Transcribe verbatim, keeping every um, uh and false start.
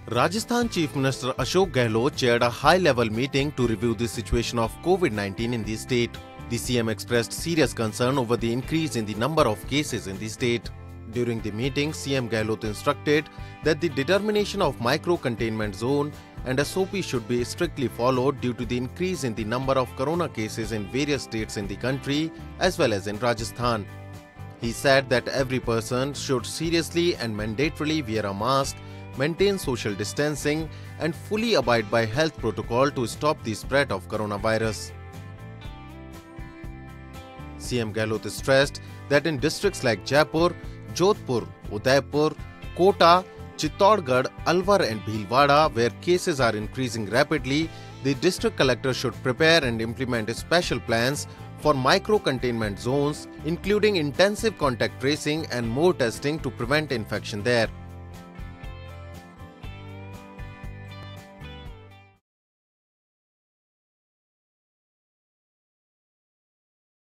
Rajasthan Chief Minister Ashok Gehlot chaired a high-level meeting to review the situation of COVID nineteen in the state. The C M expressed serious concern over the increase in the number of cases in the state. During the meeting, C M Gehlot instructed that the determination of micro-containment zone and S O P should be strictly followed due to the increase in the number of corona cases in various states in the country as well as in Rajasthan. He said that every person should seriously and mandatorily wear a mask, maintain social distancing and fully abide by health protocol to stop the spread of coronavirus. C M Gehlot stressed that in districts like Jaipur, Jodhpur, Udaipur, Kota, Chittorgarh, Alwar and Bhilwara, where cases are increasing rapidly, the district collector should prepare and implement special plans for micro-containment zones, including intensive contact tracing and more testing to prevent infection there.